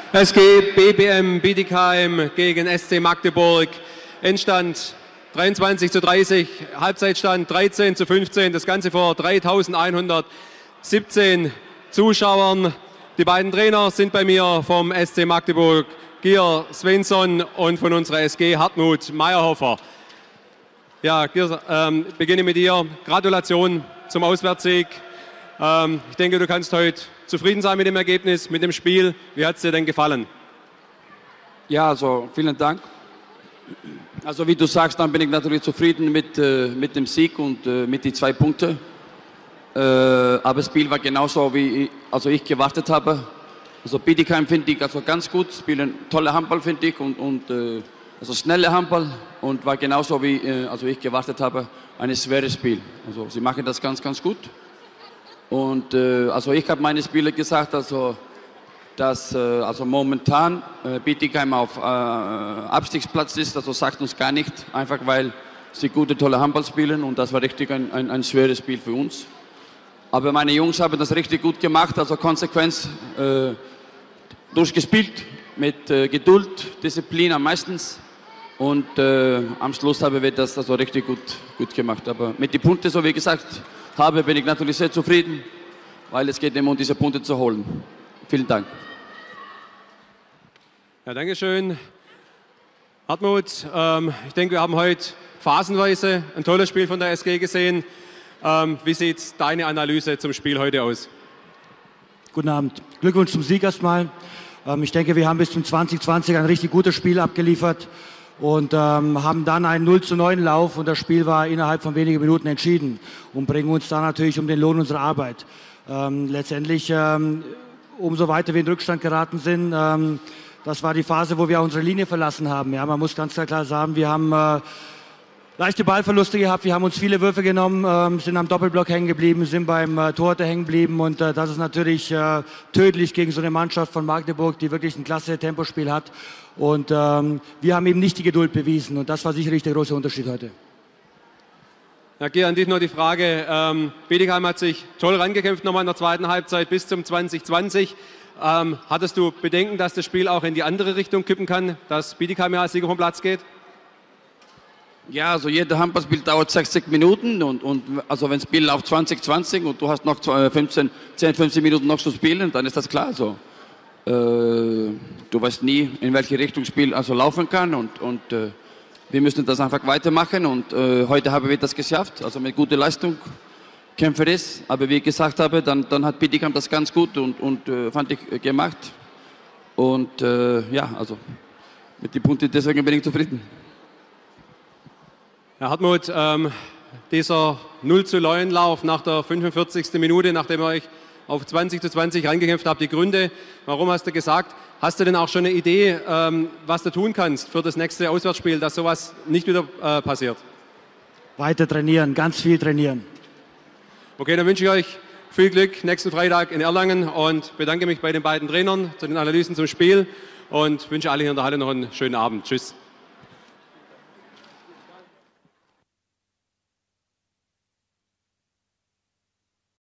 SG BBM Bietigheim gegen SC Magdeburg. Endstand 23:30, Halbzeitstand 13:15. Das Ganze vor 3.117 Zuschauern. Die beiden Trainer sind bei mir vom SC Magdeburg, Gier Svensson, und von unserer SG Hartmut Meyerhofer. Ja, Gier, beginne mit dir. Gratulation zum Auswärtssieg. Ich denke, du kannst heute zufrieden sein mit dem Ergebnis, mit dem Spiel. Wie hat es dir denn gefallen? Ja, also vielen Dank. Also wie du sagst, dann bin ich natürlich zufrieden mit dem Sieg und mit den 2 Punkten. Aber das Spiel war genauso, wie ich gewartet habe. Also Bietigheim finde ich also ganz gut, spielen tolle Handball, finde ich, und also schnelle Handball, und war genauso, wie ich gewartet habe, ein schweres Spiel. Also sie machen das ganz, ganz gut. Und also ich habe meine Spieler gesagt, dass momentan Bietigheim auf Abstiegsplatz ist, also sagt uns gar nicht, einfach weil sie gute, tolle Handball spielen, und das war richtig ein schweres Spiel für uns. Aber meine Jungs haben das richtig gut gemacht, also konsequent durchgespielt, mit Geduld, Disziplin am meisten, und am Schluss haben wir das also richtig gut gemacht. Aber mit den Punkten, so wie gesagt habe, bin ich natürlich sehr zufrieden, weil es geht immer um diese Punkte zu holen. Vielen Dank. Ja, danke schön. Hartmut, ich denke, wir haben heute phasenweise ein tolles Spiel von der SG gesehen. Wie sieht deine Analyse zum Spiel heute aus? Guten Abend. Glückwunsch zum Sieg erstmal. Ich denke, wir haben bis zum 2020 ein richtig gutes Spiel abgeliefert und haben dann einen 0:9 Lauf, und das Spiel war innerhalb von wenigen Minuten entschieden und bringen uns da natürlich um den Lohn unserer Arbeit. Letztendlich, umso weiter wir in Rückstand geraten sind, das war die Phase, wo wir unsere Linie verlassen haben. Ja, man muss ganz klar sagen, wir haben leichte Ballverluste gehabt, wir haben uns viele Würfe genommen, sind am Doppelblock hängen geblieben, sind beim Torhüter hängen geblieben, und das ist natürlich tödlich gegen so eine Mannschaft von Magdeburg, die wirklich ein klasse Tempospiel hat, und wir haben eben nicht die Geduld bewiesen, und das war sicherlich der große Unterschied heute. Ja, Gier, an dich nur die Frage, Bietigheim hat sich toll rangekämpft nochmal in der zweiten Halbzeit bis zum 2020. Hattest du Bedenken, dass das Spiel auch in die andere Richtung kippen kann, dass Bietigheim ja als Sieger vom Platz geht? Ja, also jeder Handballspiel dauert 60 Minuten, und also wenn das Spiel auf 20:20 und du hast noch 10, 15 Minuten noch zu spielen, dann ist das klar so. Du weißt nie, in welche Richtung das Spiel also laufen kann, und wir müssen das einfach weitermachen, und heute haben wir das geschafft, also mit guter Leistung, kämpferisch, aber wie ich gesagt habe, dann hat Bietigheim das ganz gut und fand ich gemacht, und ja, also mit den Punkten, deswegen bin ich zufrieden. Herr Hartmut, dieser 0:9 Lauf nach der 45. Minute, nachdem ihr euch auf 20:20 reingekämpft habt, die Gründe, warum hast du gesagt? Hast du denn auch schon eine Idee, was du tun kannst für das nächste Auswärtsspiel, dass sowas nicht wieder passiert? Weiter trainieren, ganz viel trainieren. Okay, dann wünsche ich euch viel Glück nächsten Freitag in Erlangen und bedanke mich bei den beiden Trainern zu den Analysen zum Spiel und wünsche allen hier in der Halle noch einen schönen Abend. Tschüss.